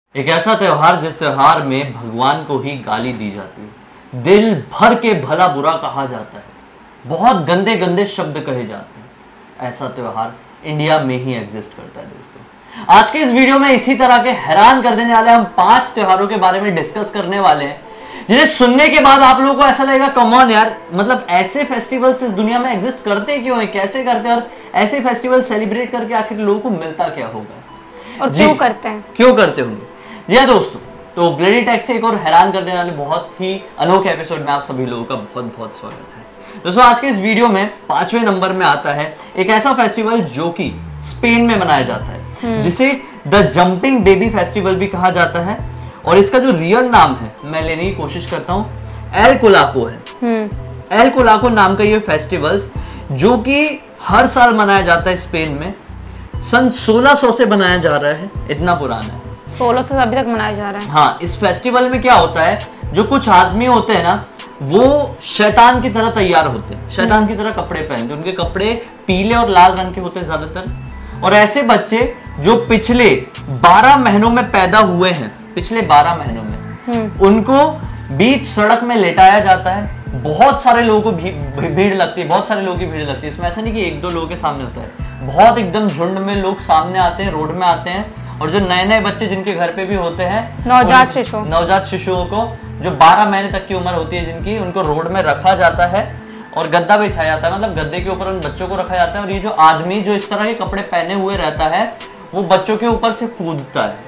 एक ऐसा त्योहार जिस त्योहार में भगवान को ही गाली दी जाती है, दिल भर के भला बुरा कहा जाता है, बहुत गंदे गंदे शब्द कहे जाते हैं। ऐसा त्योहार इंडिया में ही एग्जिस्ट करता है। दोस्तों, आज के इस वीडियो में इसी तरह के हैरान कर देने वाले हम 5 त्योहारों के बारे में डिस्कस करने वाले हैं, जिन्हें सुनने के बाद आप लोगों को ऐसा लगेगा कम ऑन यार, मतलब ऐसे फेस्टिवल्स इस दुनिया में एग्जिस्ट करते क्यों हैं, कैसे करते हैं, और ऐसे फेस्टिवल सेलिब्रेट करके आखिर लोगों को मिलता क्या होगा और क्यों करते हैं, क्यों करते होंगे। जी हाँ दोस्तों, तो ग्लेडी टेक से एक और हैरान कर देने वाले बहुत ही अनोखे एपिसोड में आप सभी लोगों का बहुत बहुत स्वागत है। दोस्तों, आज के इस वीडियो में 5वें नंबर में आता है एक ऐसा फेस्टिवल जो कि स्पेन में मनाया जाता है, जिसे द जंपिंग बेबी फेस्टिवल भी कहा जाता है, और इसका जो रियल नाम है मैं लेने की कोशिश करता हूँ, एल कोलाको है। एल कोलाको नाम का ये फेस्टिवल जो कि हर साल मनाया जाता है स्पेन में, सन 1600 से बनाया जा रहा है, इतना पुराना है, 1600 से अभी तक मनाया जा रहा है। हाँ, इस फेस्टिवल में क्या होता है, जो कुछ आदमी होते हैं ना, वो शैतान की तरह तैयार होते हैं, शैतान की तरह कपड़े पहनते हैं, उनके कपड़े पीले और लाल रंग के होते हैं ज्यादातर, और ऐसे बच्चे जो पिछले 12 महीनों में पैदा हुए हैं, पिछले 12 महीनों में, उनको बीच सड़क में लेटाया जाता है। बहुत सारे लोगों को भीड़ लगती है, बहुत सारे लोगों की भीड़ लगती है। इसमें ऐसा नहीं कि एक दो लोगों के सामने होता है, बहुत एकदम झुंड में लोग सामने आते हैं, रोड में आते हैं, और जो नए नए बच्चे जिनके घर पे भी होते हैं, नवजात शिशुओं को जो 12 महीने तक की उम्र होती है जिनकी, उनको रोड में रखा जाता है और गद्दा बिछाया जाता है, मतलब गद्दे के ऊपर उन बच्चों को रखा जाता है, और ये जो आदमी जो इस तरह के कपड़े पहने हुए रहता है वो बच्चों के ऊपर से कूदता है।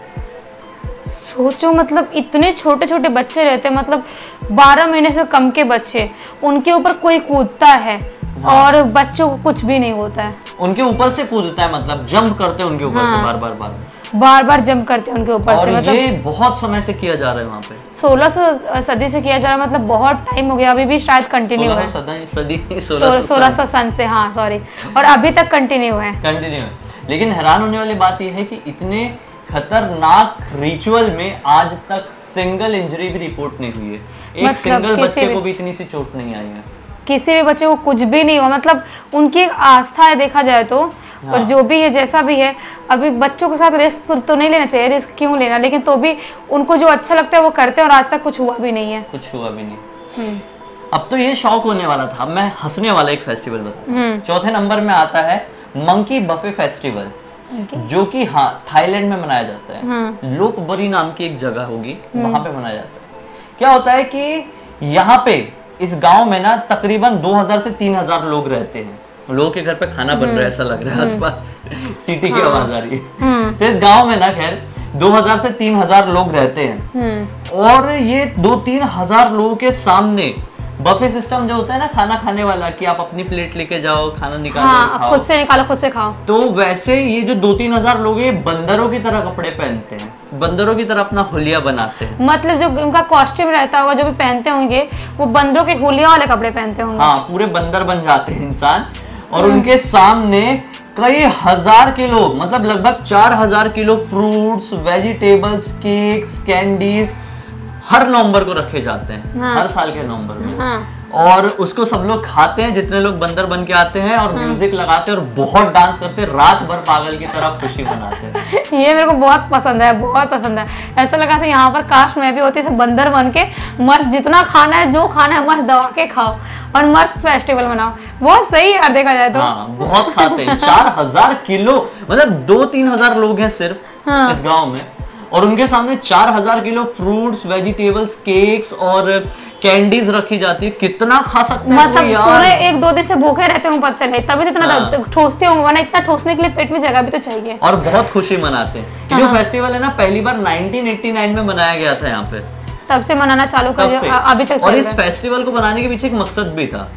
सोचो, मतलब इतने छोटे छोटे बच्चे रहते हैं, मतलब 12 महीने से कम के बच्चे, उनके ऊपर कोई कूदता है। हाँ। और बच्चों को कुछ भी नहीं होता है, उनके ऊपर से कूदता है, मतलब जंप करते हैं उनके ऊपर। हाँ। से बार बार जंप करते हैं उनके ऊपर से, मतलब ये बहुत समय से किया जा रहा है वहाँ पे, 1600 सदी से किया जा रहा है, मतलब बहुत टाइम हो गया, अभी भी शायद कंटिन्यू है, 1600 सन से, हाँ सॉरी, और अभी तक कंटिन्यू है। लेकिन हैरान होने वाली बात यह है कि इतने खतरनाक रिचुअल में आज तक सिंगल इंजरी भी रिपोर्ट नहीं हुई है, एक मतलब सिंगल बच्चे को भी इतनी सी चोट नहीं आई है, किसी भी बच्चे को कुछ भी नहीं हुआ, मतलब उनकी आस्था है देखा जाए तो। हाँ। और जो भी है जैसा भी है, अभी बच्चों के साथ रिस्क तो नहीं लेना चाहिए, रिस्क क्यों लेना, लेकिन तो भी उनको जो अच्छा लगता है वो करते हैं, और आज तक कुछ हुआ भी नहीं है, कुछ हुआ भी नहीं। अब तो ये शौक होने वाला था, अब मैं हंसने वाला एक फेस्टिवल बता। चौथे नंबर में आता है मंकी बफे फेस्टिवल, जो कि हाँ थाईलैंड में मनाया जाता है। लोपबरी नाम की एक जगह होगी, वहां पे मनाया जाता है। क्या होता है कि यहाँ पे इस गांव में ना तकरीबन 2000 से 3000 लोग रहते हैं, लोगों के घर पे खाना बन रहा है ऐसा लग रहा है, आसपास सीटी की आवाज आ रही है। तो इस गांव में ना खैर 2000 से 3000 लोग रहते हैं, और ये 2-3 हजार लोगों के सामने बफे सिस्टम जो होता है ना, खाना खाने वाला, कि आप अपनी प्लेट लेके जाओ, खाना निकालो, हाँ, खुद से निकालो, खुद से खाओ। तो वैसे ये जो 2-3 हजार लोग ये बंदरों की तरह कपड़े पहनते हैं, बंदरों की तरह अपना हुलिया बनाते हैं, मतलब जो उनका कॉस्ट्यूम रहता होगा, जो भी पहनते होंगे, वो बंदरों के हुलिया वाले कपड़े पहनते होंगे। हाँ, पूरे बंदर बन जाते हैं इंसान, और उनके सामने कई हजार किलो, मतलब लगभग 4000 किलो फ्रूट्स, वेजिटेबल्स, केक्स, कैंडीज हर नवंबर को रखे जाते हैं। हाँ। हर साल के नवंबर में। हाँ। और उसको सब लोग खाते हैं, जितने लोग बंदर बन के आते हैं, और म्यूजिक लगाते हैं और बहुत डांस करते हैं, रात भर पागल की तरह खुशी मनाते हैं। ये मेरे को बहुत पसंद है, बहुत पसंद है। ऐसा लगा था यहाँ पर काश मैं भी होती, बंदर बन के मस्त जितना खाना है, जो खाना है मस्त दबा के खाओ और मस्त फेस्टिवल मनाओ। बहुत सही यार देखा जाए तो। हाँ, बहुत खाते हैं। 4000 किलो, मतलब 2-3 हजार लोग हैं सिर्फ इस गाँव में, और उनके सामने 4000 किलो फ्रूट्स, वेजिटेबल्स, केक्स और कैंडीज रखी जाती है। कितना खा सकते हैं मतलब यार? पूरे 1-2 दिन से भूखे रहते होंगे, पता चले, तभी तो इतना ठोसते होंगे, वरना इतना ठोसने के लिए पेट में जगह भी तो चाहिए, और बहुत खुशी मनाते हैं। जो फेस्टिवल है ना, पहली बार 1989 में बनाया गया था यहाँ पे, तब से मनाना चालू कर दिया, अभी तक। और इस फेस्टिवल को बनाने के पीछे एक मकसद भी था।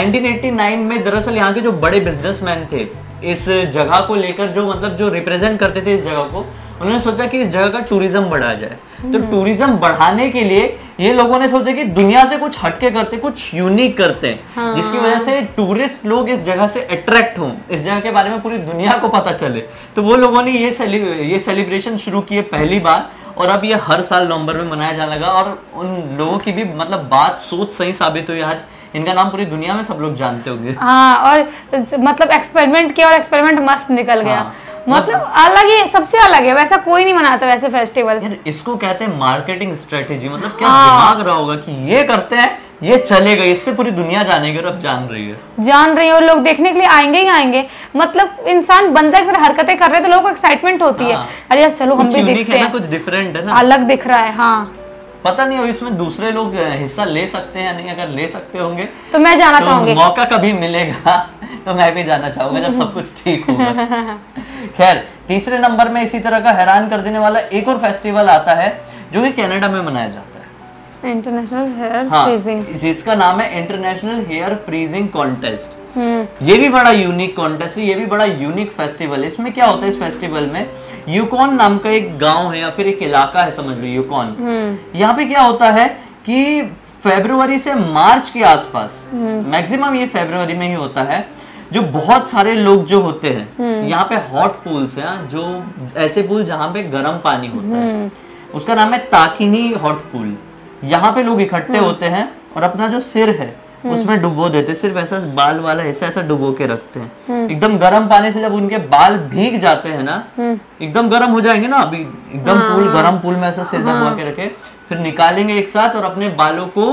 1989 में दरअसल यहाँ के जो बड़े बिजनेसमैन थे, इस जगह को लेकर, जो मतलब जो रिप्रेजेंट करते थे इस जगह को, उन्होंने सोचा कि इस जगह का टूरिज्म बढ़ाया जाए। तो टूरिज्म बढ़ाने के लिए ये लोगों ने सोचा कि दुनिया से कुछ हटके करते, कुछ यूनिक करते हैं। हाँ। जिसकी वजह से टूरिस्ट लोग इस जगह से अट्रैक्ट हों, इस जगह के बारे में पूरी दुनिया को पता चले। तो वो लोगों ने ये सेलिब्रेशन शुरू किए पहली बार, और अब ये हर साल नवंबर में मनाया जाने लगा, और उन लोगों की भी मतलब बात सोच सही साबित हुई। आज इनका नाम पूरी दुनिया में सब लोग जानते होंगे। हाँ, और मतलब एक्सपेरिमेंट किया और एक्सपेरिमेंट मस्त निकल गया। हाँ। मतलब अलग ही, सबसे अलग है, वैसा कोई नहीं मनाता वैसे फेस्टिवल। यार इसको कहते हैं मार्केटिंग स्ट्रेटेजी। मतलब क्या दिमाग रहा होगा कि ये करते हैं, ये चलेगा, इससे पूरी दुनिया जानेगी। और अब जान रही है और लोग देखने के लिए आएंगे ही आएंगे। मतलब इंसान बंदर की तरह हरकतें कर रहे हैं तो लोगों को एक्साइटमेंट होती है, अरे यार चलो हम भी देखते हैं, कुछ डिफरेंट है ना, अलग दिख रहा है। हाँ, पता नहीं हो इसमें दूसरे लोग हिस्सा ले सकते हैं या नहीं। अगर ले सकते होंगे तो मैं जाना चाहूंगी। मौका कभी मिलेगा तो मैं भी जाना चाहूंगा जब सब कुछ ठीक होगा। खैर, तीसरे नंबर में इसी तरह का हैरान कर देने वाला एक और फेस्टिवल आता है जो कि कनाडा में मनाया जाता है, इंटरनेशनल हेयर फ्रीजिंग, जिसका नाम है इंटरनेशनल हेयर फ्रीजिंग कॉन्टेस्ट। ये भी बड़ा यूनिक कॉन्टेस्ट है, ये भी बड़ा यूनिक फेस्टिवल है। इसमें क्या होता है, इस फेस्टिवल में यूकॉन नाम का एक गांव है या फिर एक इलाका है, समझ लो यूकॉन। यहाँ पे क्या होता है कि फरवरी से मार्च के आसपास, मैक्सिमम ये फरवरी में ही होता है, जो बहुत सारे लोग जो होते हैं यहाँ पे हॉट पूल्स हैं, जो ऐसे पूल जहाँ पे गर्म पानी होता है, उसका नाम है ताकिनी हॉट पूल। यहाँ पे लोग इकट्ठे होते हैं और अपना जो सिर है उसमें डुबो देते, सिर्फ ऐसा बाल वाला ऐसा डुबो के रखते हैं एकदम गर्म पानी से। जब उनके बाल भीग जाते हैं ना, एकदम गर्म हो जाएंगे ना, अभी एकदम पूल गर्म पूल में ऐसा सिर डुबो के रखे, फिर निकालेंगे एक साथ और अपने बालों को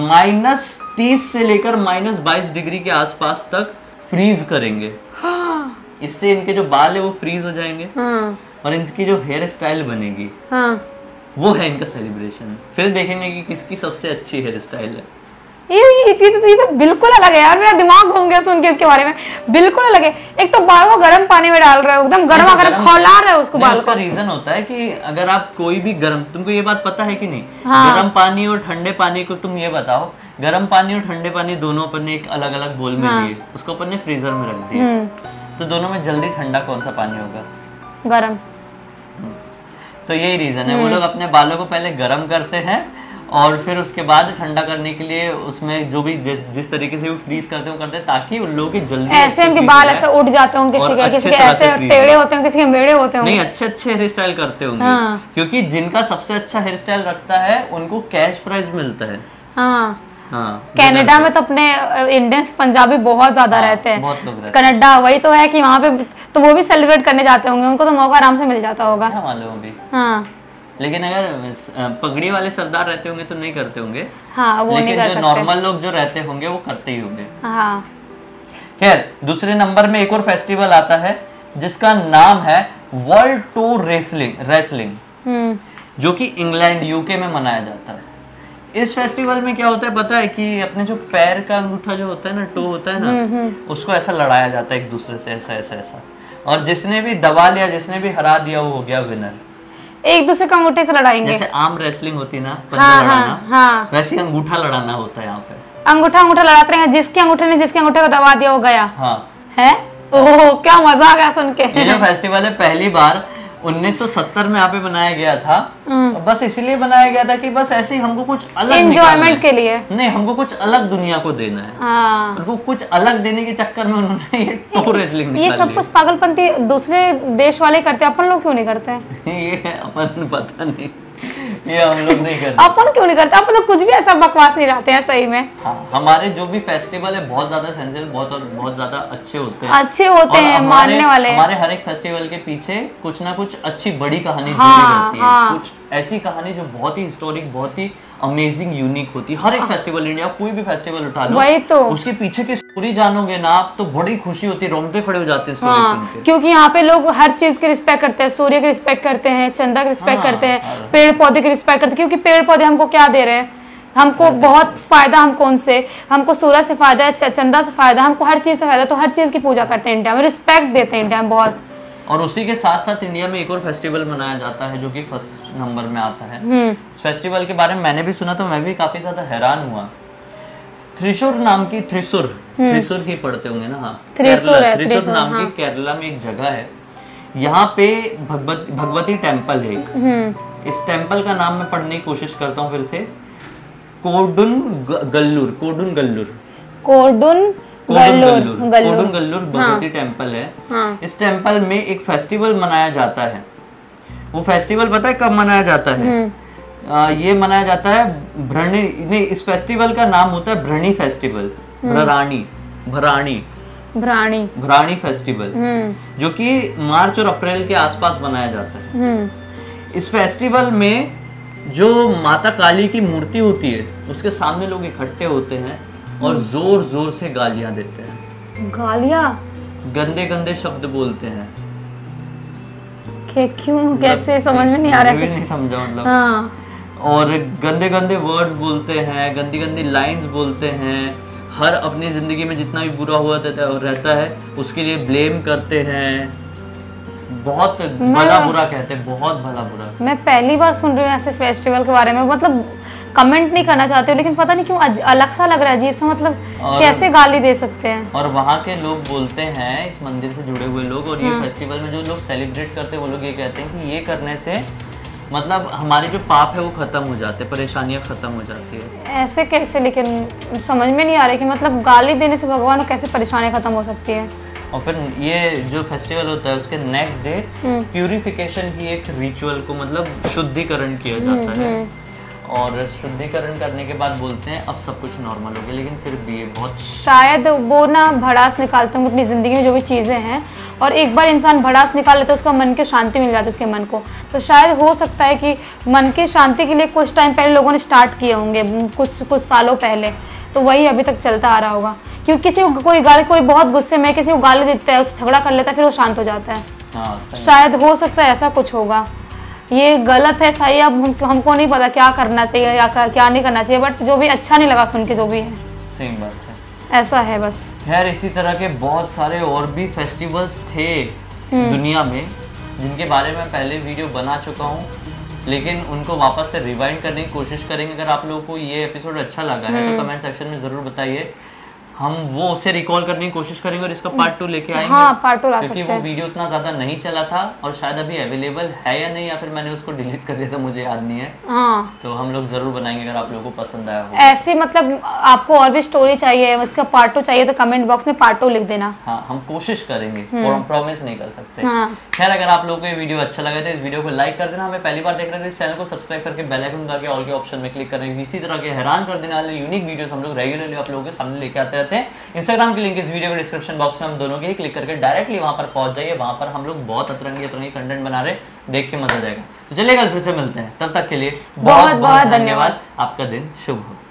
-30 से लेकर -22 डिग्री के आसपास तक फ्रीज करेंगे। इससे इनके जो बाल है वो फ्रीज हो जाएंगे और इनकी जो हेयर स्टाइल बनेगी वो है इनका सेलिब्रेशन। फिर देखेंगे कि किसकी सबसे अच्छी हेयर स्टाइल है। ये तो बिल्कुल अलग है यार, मेरा दिमाग घूम गया सुन के इसके बारे में। बिल्कुल अलग है। एक तो बाल को गर्म पानी में डाल रहे हो, एकदम गर्म गर्म खौला रहे हो उसको बाल को। उसका रीजन होता है कि अगर आप कोई भी गर्म, तुमको ये बात पता है कि नहीं, गर्म पानी और ठंडे पानी को तुम ये बताओ, गर्म पानी और ठंडे पानी दोनों अपन ने एक अलग अलग बोल में लिए, उसको अपन ने फ्रीजर में रख दिया, तो दोनों में जल्दी ठंडा कौन सा पानी होगा? गर्म। तो यही रीजन है, वो लोग अपने बालों को पहले गर्म करते हैं और फिर उसके बाद ठंडा करने के लिए उसमें जो भी जिस तरीके से वो फ्रीज करते हैं वो करते हैं, ताकि उन लोगों की जल्दी ऐसे उनके बाल ऐसे उठ जाते होंगे, किसी के ऐसे टेढ़े होते हैं, किसी के मेढ़े होते होंगे। नहीं, अच्छे हेयर स्टाइल करते होंगे, क्योंकि जिनका सबसे अच्छा हेयर स्टाइल रखता है उनको कैश प्राइज मिलता है। कनाडा में तो अपने इंडियंस पंजाबी बहुत ज्यादा रहते हैं, बहुत लोग रहते हैं। कनाडा वही तो है कि वहाँ पे तो वो भी सेलिब्रेट करने जाते होंगे, उनको तो मौका आराम से मिल जाता होगा। मालूम भी। लेकिन अगर पगड़ी वाले सरदार रहते होंगे तो नहीं करते होंगे। हाँ, वो लेकिन नहीं कर जो सकते। नॉर्मल लोग जो रहते होंगे वो करते ही होंगे। हाँ। खैर, दूसरे नंबर में एक और फेस्टिवल आता है जिसका नाम है वर्ल्ड टूर रेसलिंग, जो कि इंग्लैंड यूके में मनाया जाता है। इस फेस्टिवल में क्या होता है पता है कि अपने जो पैर का अंगूठा जो होता है ना, टो होता है ना, उसको ऐसा लड़ाया जाता है एक दूसरे से, ऐसा, और जिसने भी दबा लिया, जिसने भी हरा दिया, वो हो गया विनर। एक दूसरे का अंगूठे से लड़ाएंगे, जैसे आर्म रेसलिंग होती है ना, लड़ाना, वैसे ही अंगूठा लड़ाना होता है यहाँ पे। अंगूठा लड़ाते हैं, जिसके अंगूठे ने जिसके अंगूठे को दबा दिया वो गया। है? ओह, क्या मजा आ गया सुन के। ये जो फेस्टिवल है पहली बार 1970 में यहाँ पे बनाया गया था। बस इसलिए बनाया गया था कि बस ऐसे ही हमको कुछ अलग एंजॉयमेंट के लिए, नहीं, हमको कुछ अलग दुनिया को देना है। उनको कुछ अलग देने के चक्कर में उन्होंने ये टो रेसलिंग निकाल ये सब कुछ पागलपंती दूसरे देश वाले करते हैं, अपन लोग क्यों नहीं करते हैं? ये अपन पता नहीं, ये हम लोग नहीं करते। अपन क्यों नहीं करते? अपन लोग कुछ भी ऐसा बकवास नहीं रहते हैं सही में। हाँ, हमारे जो भी फेस्टिवल है बहुत ज्यादा सेंसिबल, बहुत ज्यादा अच्छे होते हैं, मानने वाले। हमारे हर एक फेस्टिवल के पीछे कुछ ना कुछ अच्छी बड़ी कहानी जुड़ी रहती है। कुछ ऐसी कहानी जो बहुत ही हिस्टोरिक, बहुत ही अमेजिंग, यूनिक होती है। हर एक फेस्टिवल, इंडिया कोई भी फेस्टिवल उठा लो, वही तो, उसके पीछे की स्टोरी जानोगे ना आप तो बड़ी खुशी होती है, रोंगटे खड़े हो जाते हैं स्टोरी सुन के। क्योंकि यहाँ पे लोग हर चीज की रिस्पेक्ट करते हैं, सूर्य की रिस्पेक्ट करते हैं, चंदा की रिस्पेक्ट करते हैं, पेड़ पौधे की रिस्पेक्ट करते हैं, क्योंकि पेड़ पौधे हमको क्या दे रहे हैं? हमको बहुत फायदा, हमको सूर्य से फायदा है, चंदा से फायदा, हमको हर चीज से फायदा, तो हर चीज की पूजा करते हैं इंडिया में, रिस्पेक्ट देते हैं इंडिया में बहुत। और उसी के साथ साथ इंडिया में एक और फेस्टिवल मनाया जाता है जो कि फर्स्ट नंबर में आता है। इस फेस्टिवल के बारे में मैंने भी सुना तो मैं भी काफी ज्यादा हैरान हुआ। त्रिशूर नाम की, त्रिशूर ही पढ़ते होंगे ना? हाँ, त्रिशूर नाम की केरला में एक जगह है, यहाँ पे भगवती टेम्पल है एक। इस टेम्पल का नाम मैं पढ़ने की कोशिश करता हूँ फिर से, कोडुनगल्लूर भगवती टेम्पल है। इस टेम्पल में एक फेस्टिवल मनाया जाता है। वो फेस्टिवल पता है कब मनाया जाता है? ये मनाया जाता है इस फेस्टिवल का नाम होता है भ्रणी फेस्टिवल, भरानी। भराणी फेस्टिवल, जो कि मार्च और अप्रैल के आसपास मनाया जाता है। इस फेस्टिवल में जो माता काली की मूर्ति होती है उसके सामने लोग इकट्ठे होते हैं और जोर जोर से गालियां देते हैं। गालियां? गंदे गंदे शब्द बोलते हैं। क्यों, कैसे, समझ में नहीं आ रहा है। नहीं समझा मतलब। हाँ। और गंदे गंदे वर्ड्स बोलते हैं, गंदी गंदी लाइंस बोलते हैं। हर अपनी जिंदगी में जितना भी बुरा हुआ रहता है उसके लिए ब्लेम करते हैं। बहुत भला बुरा कहते हैं, बहुत भला बुरा। मैं पहली बार सुन रही हूँ ऐसे फेस्टिवल के बारे में। मतलब कमेंट नहीं करना चाहते हो, लेकिन पता नहीं क्यों अलग सा लग रहा है, अजीब सा। मतलब कैसे गाली दे सकते हैं। और वहाँ के लोग बोलते हैं, इस मंदिर से जुड़े हुए लोग और ये फेस्टिवल में जो लोग सेलिब्रेट करते हैं वो लोग ये कहते हैं कि ये करने से मतलब हमारे जो पाप है वो खत्म हो जाते हैं, परेशानियां खत्म हो जाती है। ऐसे कैसे? लेकिन समझ में नहीं आ रहा कि मतलब गाली देने से भगवान को कैसे परेशानियां खत्म हो सकती है। और फिर ये जो फेस्टिवल होता है उसके नेक्स्ट डे प्यूरिफिकेशन की एक रिचुअल को मतलब शुद्धिकरण किया जाता है। और शुद्धिकरण करने के बाद बोलते हैं अब सब कुछ नॉर्मल हो गया, लेकिन फिर भी ये बहुत शायद वो ना भड़ास निकालते होंगे अपनी ज़िंदगी में जो भी चीज़ें हैं, और एक बार इंसान भड़ास निकाल लेता है उसका मन की शांति मिल जाती है उसके मन को। तो शायद हो सकता है कि मन की शांति के लिए कुछ टाइम पहले लोगों ने स्टार्ट किए होंगे, कुछ सालों पहले, तो वही अभी तक चलता आ रहा होगा। क्योंकि किसी को कोई बहुत गुस्से में किसी को गाली देता है, उससे झगड़ा कर लेता है, फिर वो शांत हो जाता है। शायद हो सकता है ऐसा कुछ होगा। ये गलत है सही, अब हमको नहीं पता क्या करना चाहिए या क्या नहीं करना चाहिए, बट जो भी अच्छा नहीं लगा सुन के, जो भी है सही बात है, ऐसा है बस। खैर इसी तरह के बहुत सारे और भी फेस्टिवल्स थे दुनिया में जिनके बारे में पहले वीडियो बना चुका हूँ, लेकिन उनको वापस से रिवाइंड करने की कोशिश करेंगे। अगर आप लोगों को ये एपिसोड अच्छा लगा है तो कमेंट सेक्शन में जरूर बताइए, हम वो उसे रिकॉल करने की कोशिश करेंगे और इसका पार्ट 2 लेके आएंगे। हाँ, पार्ट 2 ला क्योंकि वो वीडियो उतना ज्यादा नहीं चला था और शायद अभी अवेलेबल है या नहीं, या फिर मैंने उसको डिलीट कर दिया था, मुझे याद नहीं है। हाँ। तो हम लोग जरूर बनाएंगे अगर आप लोगों को पसंद आया हो। ऐसे मतलब आपको और भी स्टोरी चाहिए, उसका पार्ट 2 चाहिए तो कमेंट बॉक्स में पार्ट 2 लिख देना। हाँ, हम कोशिश करेंगे, प्रॉमिस नहीं कर सकते। हाँ। खैर अगर आप लोगों को ये वीडियो अच्छा लगा तो इस वीडियो को लाइक कर देना। हमें पहली बार देख रहे थे इस चैनल को सब्सक्राइब करके बेल आइकन दबा के ऑल के ऑप्शन में क्लिक करना। इसी तरह के हैरान कर देने वाले यूनिक वीडियोस हम लोग रेगुलरली आप लोगों के सामने लेके आते रहते हैं। इंस्टाग्राम की लिंक इस वीडियो के डिस्क्रिप्शन बॉक्स में हम दोनों के ही क्लिक करके डायरेक्टली वहां पर पहुंच जाइए। वहां पर हम लोग बहुत अतरंगी कंटेंट बना रहे, देख के मजा आ जाएगा। तो चलिए कल फिर से मिलते हैं, तब तक के लिए बहुत बहुत धन्यवाद। आपका दिन शुभ हो।